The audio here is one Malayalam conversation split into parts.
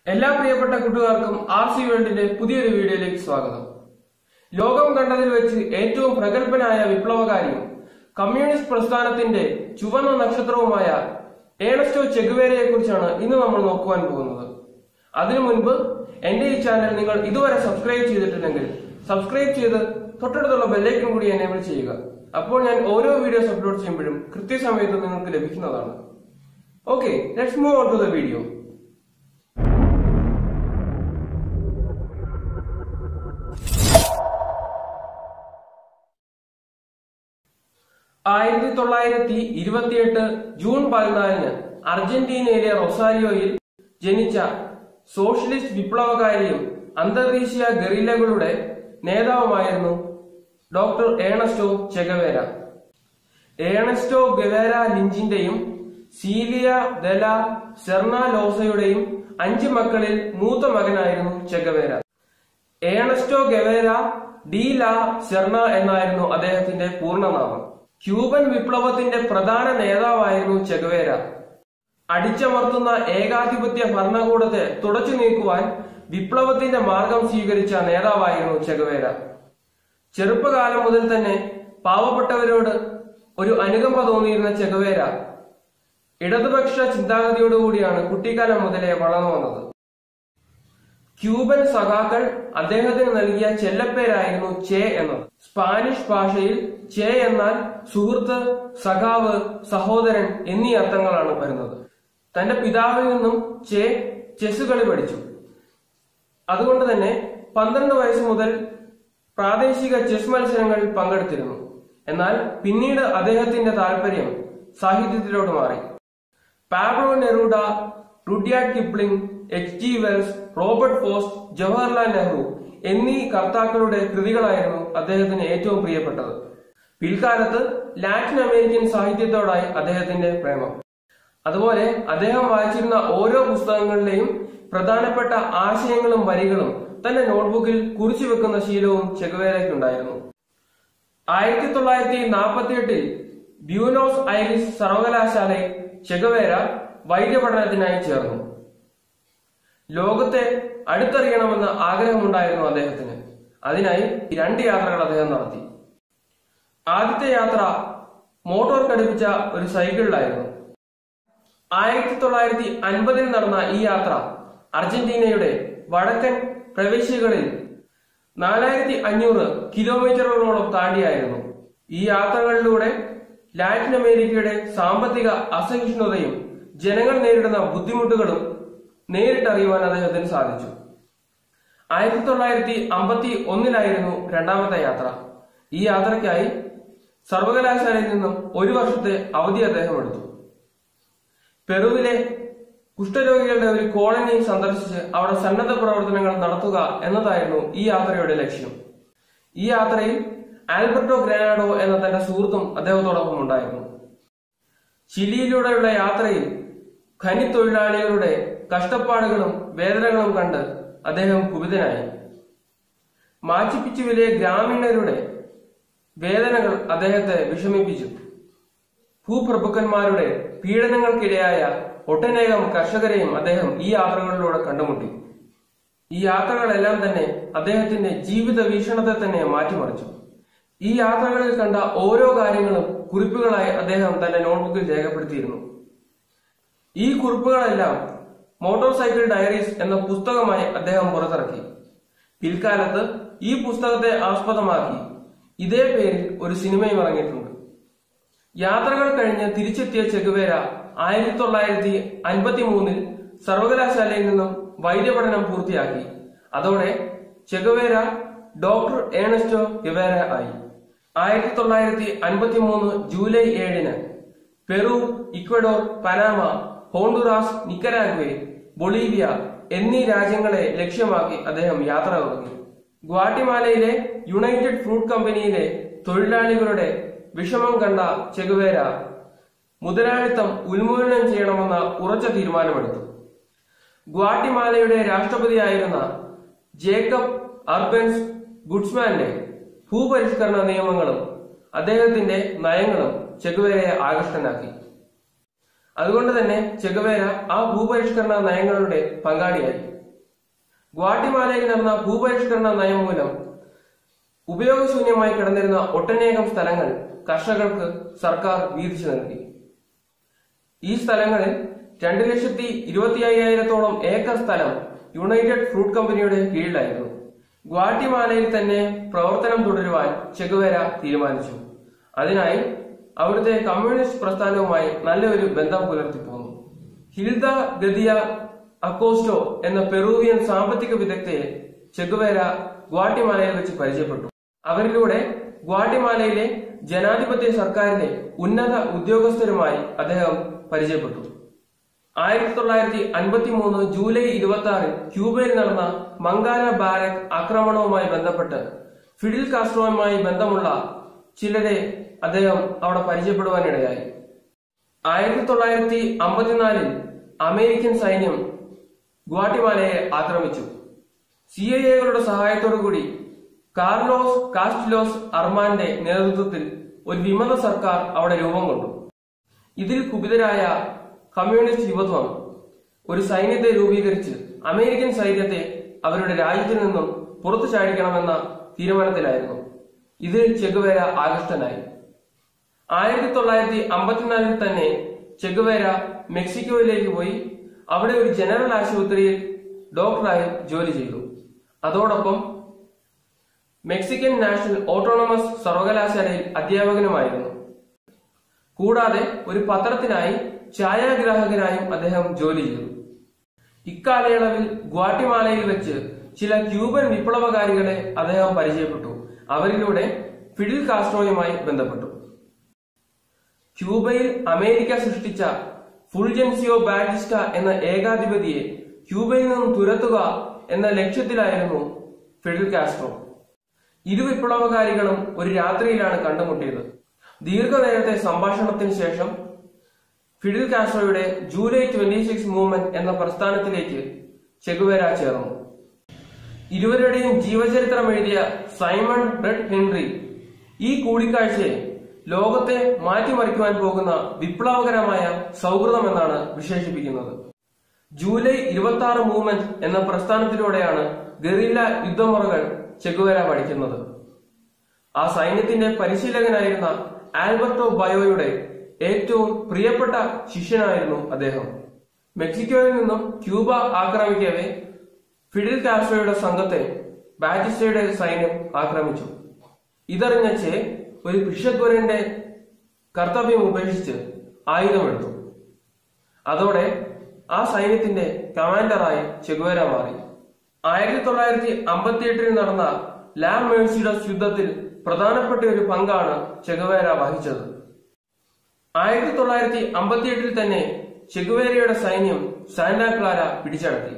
എല്ലാ പ്രിയപ്പെട്ട കൂട്ടുകാർക്കും ആർസി വേൾഡിന്റെ പുതിയൊരു വീഡിയോയിലേക്ക് സ്വാഗതം. ലോകം കണ്ടതിൽ വെച്ച് ഏറ്റവും പ്രഗത്ഭനായ വിപ്ലവകാരിയും കമ്മ്യൂണിസ്റ്റ് പ്രസ്ഥാനത്തിന്റെ ചുവന്ന നക്ഷത്രവുമായ ഏണസ്റ്റോ ചെഗുവേരയെ കുറിച്ചാണ് ഇന്ന് നമ്മൾ നോക്കുവാൻ പോകുന്നത്. അതിനു മുൻപ് എന്റെ ഈ ചാനൽ നിങ്ങൾ ഇതുവരെ സബ്സ്ക്രൈബ് ചെയ്തിട്ടില്ലെങ്കിൽ സബ്സ്ക്രൈബ് ചെയ്ത് തൊട്ടടുത്തുള്ള ബെല്ലൈക്കൺ കൂടി എനേബിൾ ചെയ്യുക. അപ്പോൾ ഞാൻ ഓരോ വീഡിയോസ് അപ്ലോഡ് ചെയ്യുമ്പോഴും കൃത്യസമയത്ത് നിങ്ങൾക്ക് ലഭിക്കുന്നതാണ്. Okay, let's move on to the video. 1928 June 14 അർജന്റീനയിലെ റൊസാരിയോയിൽ ജനിച്ച സോഷ്യലിസ്റ്റ് വിപ്ലവകാരിയും അന്തർദേശീയ ഗറില്ലകളുടെ നേതാവുമായിരുന്നു doctor Ernesto Che Guevara. Ernesto Guevara ലിഞ്ചിന്റെയും സീലിയ ദെല സെർണലോസയുടെയും 5 മക്കളിൽ മൂത്ത മകനായിരുന്നു ചെഗവേര. ഏണസ്റ്റോ ഗവേര ഡി ലാ സെർണ എന്നായിരുന്നു അദ്ദേഹത്തിന്റെ പൂർണ്ണനാമം. ക്യൂബൻ വിപ്ലവത്തിന്റെ പ്രധാന നേതാവായിരുന്നു ചെഗവേര. അടിച്ചമർത്തുന്ന ഏകാധിപത്യ ഭരണകൂടത്തെ തുടച്ചു നീക്കുവാൻ വിപ്ലവത്തിന്റെ മാർഗം സ്വീകരിച്ച നേതാവായിരുന്നു ചെഗവേര. ചെറുപ്പകാലം മുതൽ തന്നെ പാവപ്പെട്ടവരോട് ഒരു അനുകമ്പ തോന്നിയിരുന്ന ചെഗവേര ഇടതുപക്ഷ ചിന്താഗതിയോടുകൂടിയാണ് കുട്ടിക്കാലം മുതലേ വളർന്നു വന്നത്. ക്യൂബൻ സഖാക്കൾ അദ്ദേഹത്തിന് നൽകിയ ചെല്ലപ്പേരായിരുന്നു ചെ എന്നത്. സ്പാനിഷ് ഭാഷയിൽ ചെ എന്നാൽ സുഹൃത്ത്, സഖാവ്, സഹോദരൻ എന്നീ അർത്ഥങ്ങളാണ് വരുന്നത്. തന്റെ പിതാവിൽ നിന്നും ചെസ് കളി പഠിച്ചു. അതുകൊണ്ട് തന്നെ 12 വയസ്സ് മുതൽ പ്രാദേശിക ചെസ് മത്സരങ്ങളിൽ പങ്കെടുത്തിരുന്നു. എന്നാൽ പിന്നീട് അദ്ദേഹത്തിന്റെ താല്പര്യം സാഹിത്യത്തിലോട്ട് മാറി. Pablo Neruda, Rudyard Kipling, H.G. Wells, Robert Frost, Jawaharlal Nehru എന്നീ കർത്താക്കളുടെ കൃതികളായിരുന്നു അദ്ദേഹത്തിന് ഏറ്റവും പ്രിയപ്പെട്ടത്. പിൽക്കാലത്ത് ലാറ്റിൻ അമേരിക്കൻ സാഹിത്യത്തോടായി അദ്ദേഹത്തിന്റെ പ്രേമം. അതുപോലെ അദ്ദേഹം വായിച്ചിരുന്ന ഓരോ പുസ്തകങ്ങളിലെയും പ്രധാനപ്പെട്ട ആശയങ്ങളും വരികളും തന്റെ നോട്ട്ബുക്കിൽ കുറിച്ചു വെക്കുന്ന ശീലവും ചെഗുവേരയ്ക്കുണ്ടായിരുന്നു. 1948 ബ്യൂണോസ് ഐറിസ് സർവകലാശാലയിൽ ചെഗുവേര വൈദ്യപഠനത്തിനായി ചേർന്നു. ലോകത്തെ അടുത്തറിയണമെന്ന ആഗ്രഹമുണ്ടായിരുന്നു അദ്ദേഹത്തിന്. അതിനായി 2 യാത്രകൾ അദ്ദേഹം നടത്തി. ആദ്യത്തെ യാത്ര മോട്ടോർ ഘടിപ്പിച്ച ഒരു സൈക്കിളിലായിരുന്നു. 1950 നടന്ന ഈ യാത്ര അർജന്റീനയുടെ വടക്കൻ പ്രവിശ്യകളിൽ 4500 കിലോമീറ്ററുകളോളം താണ്ടിയായിരുന്നു. ഈ യാത്രകളിലൂടെ ലാറ്റിൻ അമേരിക്കയുടെ സാമ്പത്തിക അസഹിഷ്ണുതയും ജനങ്ങൾ നേരിടുന്ന ബുദ്ധിമുട്ടുകളും നേരിട്ടറിയുവാൻ അദ്ദേഹത്തിന് സാധിച്ചു. 1951 രണ്ടാമത്തെ യാത്ര. ഈ യാത്രയ്ക്കായി സർവകലാശാലയിൽ നിന്നും 1 വർഷത്തെ അവധി അദ്ദേഹം എടുത്തു. പെറുവിലെ കുഷ്ഠരോഗികളുടെ ഒരു കോളനി സന്ദർശിച്ച് അവിടെ സന്നദ്ധ പ്രവർത്തനങ്ങൾ നടത്തുക എന്നതായിരുന്നു ഈ യാത്രയുടെ ലക്ഷ്യം. ഈ യാത്രയിൽ ആൽബർട്ടോ ഗ്രാനാഡോ എന്ന തന്റെ സുഹൃത്തും അദ്ദേഹത്തോടൊപ്പം ഉണ്ടായിരുന്നു. ചിലിയിലൂടെയുള്ള യാത്രയിൽ ഖനിത്തൊഴിലാളികളുടെ കഷ്ടപ്പാടുകളും വേദനകളും കണ്ട് അദ്ദേഹം കുപിതനായി. മാച്ചുപിച്ചുവിലെ ഗ്രാമീണരുടെ വേദനകൾ അദ്ദേഹത്തെ വിഷമിപ്പിച്ചു. ഭൂപ്രഭുക്കന്മാരുടെ പീഡനങ്ങൾക്കിരയായ ഒട്ടനേകം കർഷകരെയും അദ്ദേഹം ഈ യാത്രകളിലൂടെ കണ്ടുമുട്ടി. ഈ യാത്രകളെല്ലാം തന്നെ അദ്ദേഹത്തിന്റെ ജീവിത വീക്ഷണത്തെ തന്നെ മാറ്റിമറിച്ചു. ഈ യാത്രകളിൽ കണ്ട ഓരോ കാര്യങ്ങളും കുറിപ്പുകളായി അദ്ദേഹം തന്റെ നോട്ട്ബുക്കിൽ രേഖപ്പെടുത്തിയിരുന്നു. ഈ കുറിപ്പുകളെല്ലാം മോട്ടോർ സൈക്കിൾ ഡയറീസ് എന്ന പുസ്തകമായി അദ്ദേഹം പുറത്തിറക്കി. പിൽക്കാലത്ത് ഈ പുസ്തകത്തെ ആസ്പദമാക്കി ഇതേ പേരിൽ ഒരു സിനിമയും ഇറങ്ങിയിട്ടുണ്ട്. യാത്രകൾ കഴിഞ്ഞ് തിരിച്ചെത്തിയ ചെഗുവേര 1953 സർവകലാശാലയിൽ നിന്നും വൈദ്യപഠനം പൂർത്തിയാക്കി. അതോടെ ചെഗുവേര ഡോക്ടർ ഏണസ്റ്റോ ഗവേര ആയി. 1953 July 7 Peru, Ecuador, Panama, Honduras, Nicaragua, Bolivia എന്നീ രാജ്യങ്ങളെ ലക്ഷ്യമാക്കി അദ്ദേഹം യാത്ര തുടങ്ങി. ഗ്വാട്ടിമാലയിലെ യുണൈറ്റഡ് ഫ്രൂട്ട് കമ്പനിയിലെ തൊഴിലാളികളുടെ വിഷമം കണ്ട ചെഗുവേര മുതലാളിത്തം ഉന്മൂലനം ചെയ്യണമെന്ന ഉറച്ച തീരുമാനമെടുത്തു. ഗ്വാട്ടിമാലയുടെ രാഷ്ട്രപതിയായിരുന്ന ജേക്കബ് അർബൻസ് ഗുഡ്സ്മാന്റെ ഭൂപരിഷ്കരണ നിയമങ്ങളും അദ്ദേഹത്തിന്റെ നയങ്ങളും ചെഗുവേരയെ ആകർഷ്ടനാക്കി. അതുകൊണ്ട് തന്നെ ചെഗുവേര ആ ഭൂപരിഷ്കരണ നയങ്ങളുടെ പങ്കാളിയായി. ഗ്വാട്ടിമാലയിൽ നടന്ന ഭൂപരിഷ്കരണ നയം മൂലം ഉപയോഗശൂന്യമായി കിടന്നിരുന്ന ഒട്ടനേകം സ്ഥലങ്ങൾ കർഷകർക്ക് സർക്കാർ വീതിച്ചു നൽകി. ഈ സ്ഥലങ്ങളിൽ 2,25,000 ഏക്കർ സ്ഥലം യുണൈറ്റഡ് ഫ്രൂട്ട് കമ്പനിയുടെ കീഴിലായിരുന്നു. ഗ്വാട്ടിമാലയിൽ തന്നെ പ്രവർത്തനം തുടരുവാൻ ചെഗുവേര തീരുമാനിച്ചു. അതിനായി അവിടുത്തെ കമ്മ്യൂണിസ്റ്റ് പ്രസ്ഥാനവുമായി നല്ലൊരു ബന്ധം പുലർത്തിപ്പോന്നു. ഹിൽദ ഗദിയ അക്കോസ്റ്റോ എന്ന പെറൂവിയൻ സാമ്പത്തിക വിദഗ്ധയെ ചെഗുവേര ഗ്വാട്ടിമാലയിൽ വെച്ച് പരിചയപ്പെട്ടു. അവരിലൂടെ ഗ്വാട്ടിമാലയിലെ ജനാധിപത്യ സർക്കാരിലെ ഉന്നത ഉദ്യോഗസ്ഥരുമായി അദ്ദേഹം പരിചയപ്പെട്ടു. 1953 ജൂലൈ 26 ക്യൂബയിൽ നടന്ന മംഗാന ബാരക് ആക്രമണവുമായി ബന്ധപ്പെട്ട് ഫിഡിൽ കാസ്ട്രോയുമായി ബന്ധമുള്ള ചിലരെ അദ്ദേഹം അവിടെ പരിചയപ്പെടുവാനിടയായി. 1954 അമേരിക്കൻ സൈന്യം ഗ്വാട്ടിമാലയെ ആക്രമിച്ചു. CIA-കളുടെ സഹായത്തോടുകൂടി കാർലോസ് കാസ്റ്റിലോസ് അർമാന്റെ നേതൃത്വത്തിൽ ഒരു വിമത സർക്കാർ അവിടെ രൂപം കൊണ്ടു. ഇതിൽ കുപിതരായ കമ്മ്യൂണിസ്റ്റ് യുവത്വം ഒരു സൈന്യത്തെ രൂപീകരിച്ച് അമേരിക്കൻ സൈന്യത്തെ അവരുടെ രാജ്യത്തിൽ നിന്നും പുറത്തു ചാടിക്കണമെന്ന തീരുമാനത്തിലായിരുന്നു. ഇതിൽ ചെഗുവേര ആകൃഷ്ടനായി. 1954 തന്നെ ചെഗുവേര മെക്സിക്കോയിലേക്ക് പോയി അവിടെ ഒരു ജനറൽ ആശുപത്രിയിൽ ഡോക്ടറായി ജോലി ചെയ്തു. അതോടൊപ്പം മെക്സിക്കൻ നാഷണൽ ഓട്ടോണമസ് സർവകലാശാലയിൽ അധ്യാപകനുമായിരുന്നു. കൂടാതെ ഒരു പത്രത്തിനായി ഛായാഗ്രാഹകനായും അദ്ദേഹം ജോലി ചെയ്തു. ഇക്കാലയളവിൽ ഗ്വാട്ടിമാലയിൽ വെച്ച് ചില ക്യൂബൻ വിപ്ലവകാരികളെ അദ്ദേഹം പരിചയപ്പെട്ടു. അവരിലൂടെ ഫിഡിൽ കാസ്ട്രോയുമായി ബന്ധപ്പെട്ടു. ക്യൂബയിൽ അമേരിക്ക സൃഷ്ടിച്ച ഫുൾജൻസിയോ ബാറ്റിസ്റ്റ എന്ന ഏകാധിപതിയെ ക്യൂബയിൽ നിന്നും തുരത്തുക എന്ന ലക്ഷ്യത്തിലായിരുന്നു ഫിഡിൽ കാസ്ട്രോ. ഇരു വിപ്ലവകാരികളും ഒരു രാത്രിയിലാണ് കണ്ടുമുട്ടിയത്. ദീർഘനേരത്തെ സംഭാഷണത്തിന് ശേഷം ഫിഡിൽ കാസ്ട്രോയുടെ ജൂലൈ 26 മൂവ്മെന്റ് എന്ന പ്രസ്ഥാനത്തിലേക്ക് ചെഗുവേര ചേർന്നു. ഇരുവരുടെയും ജീവചരിത്രം എഴുതിയ സൈമൺ റെഡ് ഹെൻറി ഈ കൂടിക്കാഴ്ചയെ ലോകത്തെ മാറ്റിമറിക്കുവാൻ പോകുന്ന വിപ്ലവകരമായ സൗഹൃദം എന്നാണ് വിശേഷിപ്പിക്കുന്നത്. ജൂലൈ 26 മൂവ്മെന്റ് എന്ന പ്രസ്ഥാനത്തിലൂടെയാണ് ഗറില്ല യുദ്ധമുറകൾ ചെഗുവേര പഠിക്കുന്നത്. ആ സൈന്യത്തിന്റെ പരിശീലകനായിരുന്ന ആൽബർട്ടോ ബയോയുടെ ഏറ്റവും പ്രിയപ്പെട്ട ശിഷ്യനായിരുന്നു അദ്ദേഹം. മെക്സിക്കോയിൽ നിന്നും ക്യൂബ ആക്രമിക്കവേ ഫിഡിൽ കാസ്ട്രോയുടെ സംഘത്തെ ബാറ്റിസ്റ്റയുടെ സൈന്യം ആക്രമിച്ചു. ഇതറിഞ്ഞ ചെ ഒരു ഭിഷഗ്വരന്റെ കർത്തവ്യം ഉപേക്ഷിച്ച് ആയുധമെടുത്തു. അതോടെ ആ സൈന്യത്തിന്റെ കമാൻഡറായി ചെഗുവേര മാറി. 1958 നടന്ന ലാ മേഴ്സിഡസ് യുദ്ധത്തിൽ പ്രധാനപ്പെട്ട ഒരു പങ്കാണ് ചെഗുവേര വഹിച്ചത്. 1958 തന്നെ ചെഗുവേരയുടെ സൈന്യം സാന്റാ ക്ലാര പിടിച്ചടക്കി.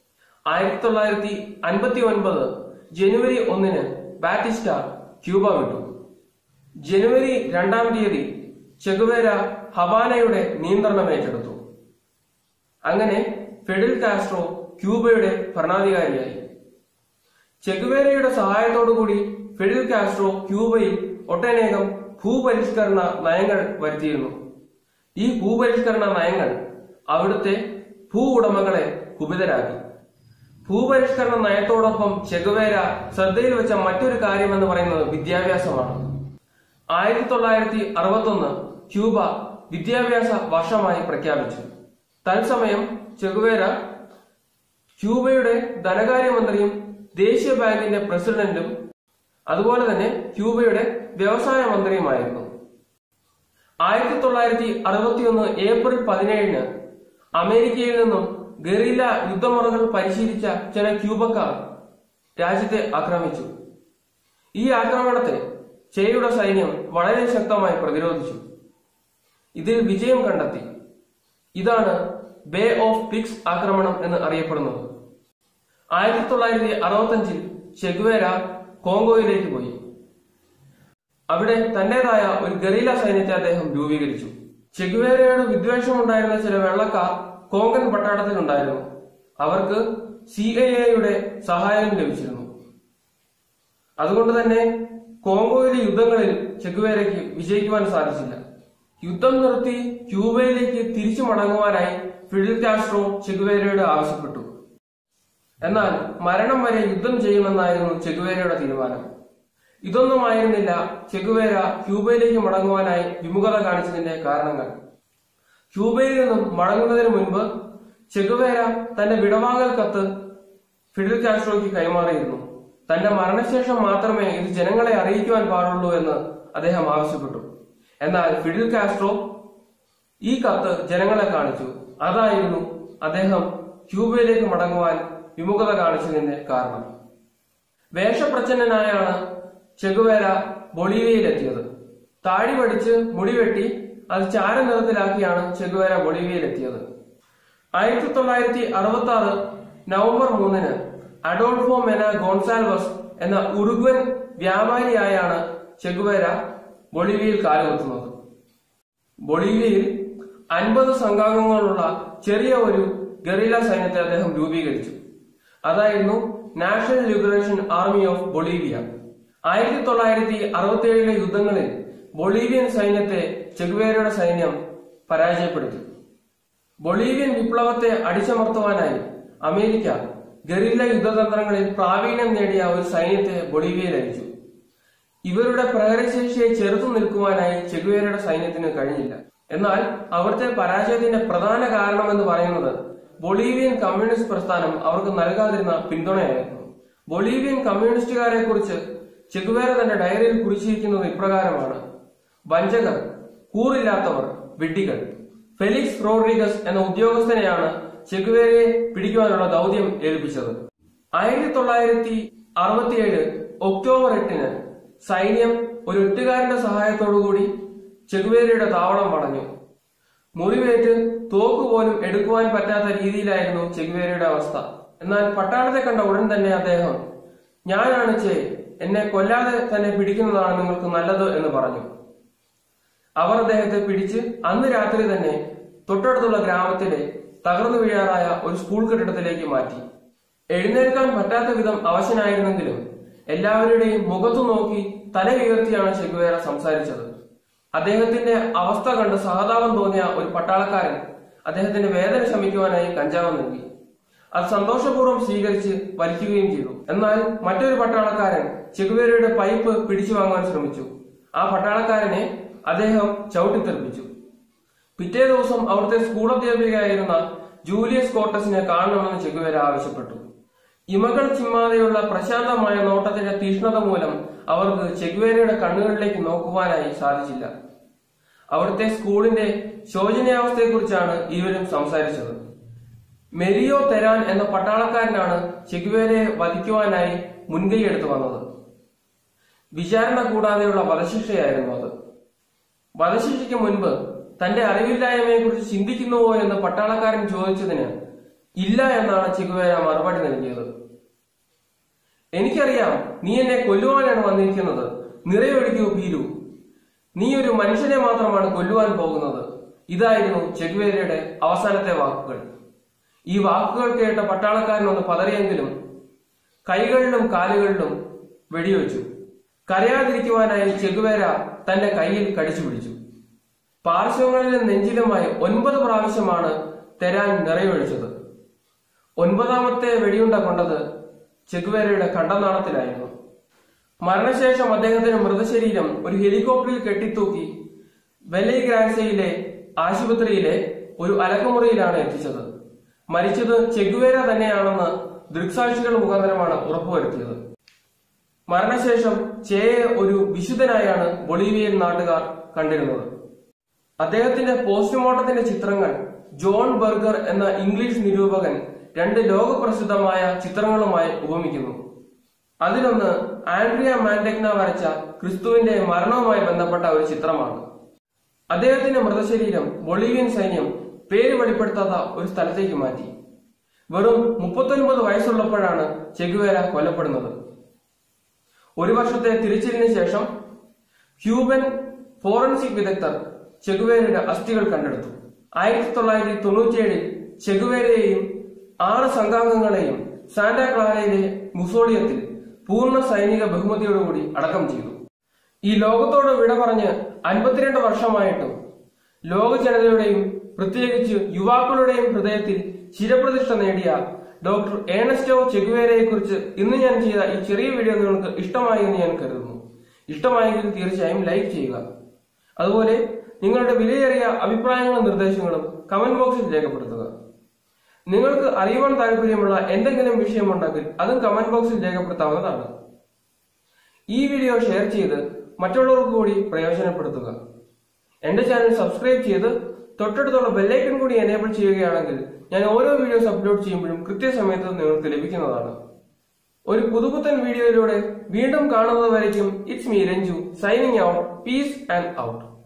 1959 ജനുവരി 1 ബാറ്റിസ്റ്റ ക്യൂബ വിട്ടു. ജനുവരി 2 ചെഗുവേര ഹവാനയുടെ നിയന്ത്രണം ഏറ്റെടുത്തു. അങ്ങനെ ഫിഡിൽ കാസ്ട്രോ ക്യൂബയുടെ ഭരണാധികാരിയായി. ചെഗുവേരയുടെ സഹായത്തോടുകൂടി ഫിഡിൽ കാസ്ട്രോ ക്യൂബയിൽ ഒട്ടനേകം ഭൂപരിഷ്കരണ നയങ്ങൾ വരുത്തിയിരുന്നു. ഈ ഭൂപരിഷ്കരണ നയങ്ങൾ അവിടുത്തെ ഭൂ ഉടമകളെ കുപിതരാക്കി. ഭൂപരിഷ്കരണ നയത്തോടൊപ്പം ചെഗുവേര ശ്രദ്ധയിൽ വെച്ച മറ്റൊരു കാര്യമെന്ന് പറയുന്നത് വിദ്യാഭ്യാസമാണ്. 1961 ക്യൂബ വിദ്യാഭ്യാസ വർഷമായി പ്രഖ്യാപിച്ചു. തത്സമയം ചെഗുവേര ക്യൂബയുടെ ധനകാര്യമന്ത്രിയും ദേശീയ ബാങ്കിന്റെ പ്രസിഡന്റും അതുപോലെ തന്നെ ക്യൂബയുടെ വ്യവസായ മന്ത്രിയുമായിരുന്നു. 1961 ഏപ്രിൽ 17 അമേരിക്കയിൽ നിന്നും ഗറില്ല യുദ്ധമുറകൾ പരിശീലിച്ച ചില ക്യൂബക്കാർ രാജ്യത്തെ ആക്രമിച്ചു. ഈ ആക്രമണത്തെ ചെയുടെ സൈന്യം വളരെ ശക്തമായി പ്രതിരോധിച്ചു. ഇതിൽ വിജയം കണ്ടെത്തി. ഇതാണ് ബേ ഓഫ് പിഗ്സ് ആക്രമണം എന്ന് അറിയപ്പെടുന്നത്. 1965 ചെഗുവേര കോങ്കോയിലേക്ക് പോയി. അവിടെ തന്റേതായ ഒരു ഗറില്ല സൈന്യത്തെ അദ്ദേഹം രൂപീകരിച്ചു. ചെഗുവേരയോട് വിദ്വേഷമുണ്ടായിരുന്ന ചില വെള്ളക്കാർ കോങ്കൻ പട്ടാളത്തിലുണ്ടായിരുന്നു. അവർക്ക് CIA-യുടെ സഹായം ലഭിച്ചിരുന്നു. അതുകൊണ്ട് തന്നെ കോങ്കോയിലെ യുദ്ധങ്ങളിൽ ചെഗുവേരയ്ക്ക് വിജയിക്കുവാൻ സാധിച്ചില്ല. യുദ്ധം നിർത്തി ക്യൂബയിലേക്ക് തിരിച്ചു മടങ്ങുവാനായി ഫിഡൽ കാസ്ട്രോ ചെഗുവേരയോട് ആവശ്യപ്പെട്ടു. എന്നാൽ മരണം വരെ യുദ്ധം ചെയ്യുമെന്നായിരുന്നു ചെഗുവേരയുടെ തീരുമാനം. ഇതൊന്നുമായിരുന്നില്ല ചെഗുവേര ക്യൂബയിലേക്ക് മടങ്ങുവാനായി വിമുഖത കാണിച്ചതിന്റെ കാരണങ്ങൾ. ക്യൂബയിൽ നിന്നും മടങ്ങുന്നതിന് മുൻപ് ചെഗുവേര തന്റെ വിടവാങ്ങൽ കത്ത് ഫിഡൽ കാസ്ട്രോയ്ക്ക് കൈമാറിയിരുന്നു. തന്റെ മരണശേഷം മാത്രമേ ഇത് ജനങ്ങളെ അറിയിക്കുവാൻ പാടുള്ളൂ എന്ന് അദ്ദേഹം ആവശ്യപ്പെട്ടു. എന്നാൽ ഫിഡൽ കാസ്ട്രോ ഈ കത്ത് ജനങ്ങളെ കാണിച്ചു. അതായിരുന്നു അദ്ദേഹം ക്യൂബയിലേക്ക് മടങ്ങുവാൻ വിമുഖത കാണിച്ചതിന്റെ കാരണം. വേഷപ്രച്ഛന്നനായാണ് ചെഗുവേര ബൊളീവിയയിലെത്തിയത്. താടി പഠിച്ച് മുടിവെട്ടി അത് ചാരനിറത്തിലാക്കിയാണ് ചെഗുവേര ബൊളീവിയയിലെത്തിയത്. 1966 നവംബർ 3 അഡോൾഫോ മെന ഗോൺസാൽവസ് എന്ന ഉറുഗ്വൻ വ്യാപാരിയായാണ് ചെഗുവേര ബൊളീവിയയിൽ കാലുകുത്തുന്നത്. ബൊളീവിയയിൽ 50 സംഘാംഗങ്ങളുള്ള ചെറിയ ഒരു ഗറില്ല സൈന്യത്തെ അദ്ദേഹം രൂപീകരിച്ചു. അതായിരുന്നു national liberation army of Bolivia. 1967 യുദ്ധങ്ങളിൽ ബൊളീവിയൻ സൈന്യത്തെ ചെഗുവേരയുടെ സൈന്യം പരാജയപ്പെടുത്തി. ബൊളീവിയൻ വിപ്ലവത്തെ അടിച്ചമർത്തുവാനായി അമേരിക്ക ഗറില്ല യുദ്ധതന്ത്രങ്ങളിൽ പ്രാവീണ്യം നേടിയ ഒരു സൈന്യത്തെ ബൊളീവിയയിൽ അയച്ചു. ഇവരുടെ പ്രഹരശേഷിയെ ചെറുത്തു നിൽക്കുവാനായി ചെഗുവേരയുടെ സൈന്യത്തിന് കഴിഞ്ഞില്ല. എന്നാൽ അവിടുത്തെ പരാജയത്തിന്റെ പ്രധാന കാരണമെന്ന് പറയുന്നത് ബൊളീവിയൻ കമ്മ്യൂണിസ്റ്റ് പ്രസ്ഥാനം അവർക്ക് നൽകാതിരുന്ന പിന്തുണയായിരുന്നു. ബൊളീവിയൻ കമ്മ്യൂണിസ്റ്റുകാരെ കുറിച്ച് ചെഗുവേര തന്റെ ഡയറിയിൽ കുറിച്ചിരിക്കുന്നത് ഇപ്രകാരമാണ്: വഞ്ചകർ, കൂറില്ലാത്തവർ, വിഡ്ഢികൾ. ഫെലിക്സ് റോഡ്രിഗസ് എന്ന ഉദ്യോഗസ്ഥനെയാണ് ചെഗുവേരയെ പിടിക്കുവാനുള്ള ദൗത്യം ഏൽപ്പിച്ചത്. 1967 ഒക്ടോബർ 8 സൈന്യം ഒരു ഒറ്റുകാരന്റെ സഹായത്തോടുകൂടി ചെഗുവേരയുടെ താവളം വളഞ്ഞു. മുറിവേറ്റ് തോക്കുപോലും എടുക്കുവാൻ പറ്റാത്ത രീതിയിലായിരുന്നു ചെഗുവേരയുടെ അവസ്ഥ. എന്നാൽ പട്ടാളത്തെ കണ്ട ഉടൻ തന്നെ അദ്ദേഹം, ഞാനാണ് ചെ, എന്നെ കൊല്ലാതെ തന്നെ പിടിക്കുന്നതാണ് നിങ്ങൾക്ക് നല്ലത് എന്ന് പറഞ്ഞു. അവർ അദ്ദേഹത്തെ പിടിച്ച് അന്ന് രാത്രി തന്നെ തൊട്ടടുത്തുള്ള ഗ്രാമത്തിലെ തകർന്നു വീഴാറായ ഒരു സ്കൂൾ കെട്ടിടത്തിലേക്ക് മാറ്റി. എഴുന്നേൽക്കാൻ പറ്റാത്ത വിധം അവശനായിരുന്നെങ്കിലും എല്ലാവരുടെയും മുഖത്തു നോക്കി തല ഉയർത്തിയാണ് ചെഗുവേര സംസാരിച്ചത്. അദ്ദേഹത്തിന്റെ അവസ്ഥ കണ്ട് സഹതാപം തോന്നിയ ഒരു പട്ടാളക്കാരൻ അദ്ദേഹത്തിന്റെ വേദന ശമിക്കുവാനായി കഞ്ചാവ് നൽകി. അത് സന്തോഷപൂർവ്വം സ്വീകരിച്ച് വലിക്കുകയും ചെയ്തു. എന്നാൽ മറ്റൊരു പട്ടാളക്കാരൻ ചെഗുവേരയുടെ പൈപ്പ് പിടിച്ചു വാങ്ങാൻ ശ്രമിച്ചു. ആ പട്ടാളക്കാരനെ അദ്ദേഹം ചവിട്ടിത്തെറിപ്പിച്ചു. പിറ്റേ ദിവസം അവിടുത്തെ സ്കൂൾ അധ്യാപികയായിരുന്ന ജൂലിയസ് കോർട്ടസിനെ കാണണമെന്ന് ചെഗുവേര ആവശ്യപ്പെട്ടു. ഇമകൾ ചിമ്മാതെയുള്ള പ്രശാന്തമായ നോട്ടത്തിന്റെ തീഷ്ണത മൂലം അവർക്ക് ചെഗുവേരയുടെ കണ്ണുകളിലേക്ക് നോക്കുവാനായി സാധിച്ചില്ല. അവിടുത്തെ സ്കൂളിന്റെ ശോചനീയാവസ്ഥയെക്കുറിച്ചാണ് ഇരുവരും സംസാരിച്ചത്. മെരിയോ തെരാൻ എന്ന പട്ടാളക്കാരനാണ് ചെഗുവേരയെ വധിക്കുവാനായി മുൻകൈയെടുത്തു വന്നത്. വിചാരണ കൂടാതെയുള്ള വധശിക്ഷയായിരുന്നു അത്. വധശിക്ഷയ്ക്ക് മുൻപ് തന്റെ അറിവില്ലായ്മയെക്കുറിച്ച് ചിന്തിക്കുന്നുവോ എന്ന് പട്ടാളക്കാരൻ ചോദിച്ചതിന് ഇല്ല എന്നാണ് ചെഗുവേര മറുപടി നൽകിയത്. എനിക്കറിയാം, നീ എന്നെ കൊല്ലുവാനാണ് വന്നിരിക്കുന്നത്. നിറയൊഴുകൂ ഭീരു, നീ ഒരു മനുഷ്യനെ മാത്രമാണ് കൊല്ലുവാൻ പോകുന്നത്. ഇതായിരുന്നു ചെഗുവേരയുടെ അവസാനത്തെ വാക്കുകൾ. ഈ വാക്കുകൾ കേട്ട പട്ടാളക്കാരനൊന്ന് പതറിയെങ്കിലും കൈകളിലും കാലുകളിലും വെടിവെച്ചു. കരയാതിരിക്കുവാനായി ചെഗുവേര തന്റെ കയ്യിൽ കടിച്ചു പിടിച്ചു. പാർശ്വങ്ങളിലും നെഞ്ചിലുമായി 9 പ്രാവശ്യമാണ് തെരാൻ നിറയൊഴിച്ചത്. 9ാമത്തെ വെടിയുണ്ട കൊണ്ടത് ചെഗുവേരയുടെ കണ്ടനാളത്തിലായിരുന്നു. മരണശേഷം അദ്ദേഹത്തിന്റെ മൃതശരീരം ഒരു ഹെലികോപ്റ്ററിൽ കെട്ടിത്തൂക്കി വെലൈഗ്രാൻസയിലെ ആശുപത്രിയിലെ ഒരു അലക്കുമുറിയിലാണ് എത്തിച്ചത്. മരിച്ചത് ചെഗുവേര തന്നെയാണെന്ന് ദൃക്സാക്ഷികൾ മുഖാന്തരമാണ് ഉറപ്പുവരുത്തിയത്. മരണശേഷം ചെയെ ഒരു വിശുദ്ധനായാണ് ബൊളീവിയൻ നാട്ടുകാർ കണ്ടിരുന്നത്. അദ്ദേഹത്തിന്റെ പോസ്റ്റ്മോർട്ടത്തിന്റെ ചിത്രങ്ങൾ ജോൺ ബർഗർ എന്ന ഇംഗ്ലീഷ് നിരൂപകൻ 2 ലോകപ്രസിദ്ധമായ ചിത്രങ്ങളുമായി ഉപമിക്കുന്നു. അതിലൊന്ന് ആൻഡ്രിയ മാൻഡെഗ്ന വരച്ച ക്രിസ്തുവിന്റെ മരണവുമായി ബന്ധപ്പെട്ട ഒരു ചിത്രമാണ്. അദ്ദേഹത്തിന്റെ മൃതശരീരം ബൊളീവിയൻ സൈന്യം പേര് വെളിപ്പെടുത്താത്ത ഒരു സ്ഥലത്തേക്ക് മാറ്റി. വെറും 39 വയസ്സുള്ളപ്പോഴാണ് ചെഗുവേര കൊല്ലപ്പെടുന്നത്. 1 വർഷത്തെ തിരച്ചിലിന് ശേഷം ക്യൂബൻ ഫോറൻസിക് വിദഗ്ധർ ചെഗുവേരയുടെ അസ്ഥികൾ കണ്ടെടുത്തു. 1997 ചെഗുവേരയെയും 6 സംഘാംഗങ്ങളെയും സാന്റാ ക്ലാരയിലെ മുസോളിയത്തിൽ പൂർണ്ണ സൈനിക ബഹുമതിയോടുകൂടി അടക്കം ചെയ്തു. ഈ ലോകത്തോട് വിട പറഞ്ഞ് 52 വർഷമായിട്ടും ലോക ജനതയുടെയും പ്രത്യേകിച്ച് യുവാക്കളുടെയും ഹൃദയത്തിൽ ചിരപ്രതിഷ്ഠ നേടിയ ഡോക്ടർ ഏണസ്റ്റോ ചെഗുവേരയെ കുറിച്ച് ഇന്ന് ഞാൻ ചെയ്ത ഈ ചെറിയ വീഡിയോ നിങ്ങൾക്ക് ഇഷ്ടമായി എന്ന് ഞാൻ കരുതുന്നു. ഇഷ്ടമായെങ്കിൽ തീർച്ചയായും ലൈക്ക് ചെയ്യുക. അതുപോലെ നിങ്ങളുടെ വിലയേറിയ അഭിപ്രായങ്ങളും നിർദ്ദേശങ്ങളും കമന്റ് ബോക്സിൽ രേഖപ്പെടുത്തുക. നിങ്ങൾക്ക് അറിയുവാൻ താല്പര്യമുള്ള എന്തെങ്കിലും വിഷയമുണ്ടെങ്കിൽ അതും കമന്റ് ബോക്സിൽ രേഖപ്പെടുത്താവുന്നതാണ്. ഈ വീഡിയോ ഷെയർ ചെയ്ത് മറ്റുള്ളവർക്ക് കൂടി പ്രയോജനപ്പെടുത്തുക. എന്റെ ചാനൽ സബ്സ്ക്രൈബ് ചെയ്ത് തൊട്ടടുത്തുള്ള ബെല്ലൈക്കൺ കൂടി എനേബിൾ ചെയ്യുകയാണെങ്കിൽ ഞാൻ ഓരോ വീഡിയോസ് അപ്ലോഡ് ചെയ്യുമ്പോഴും കൃത്യസമയത്ത് നിങ്ങൾക്ക് ലഭിക്കുന്നതാണ്. ഒരു പുതുപുത്തൻ വീഡിയോയിലൂടെ വീണ്ടും കാണുന്നത് വരയ്ക്കും it's me Renju signing out. Peace and out.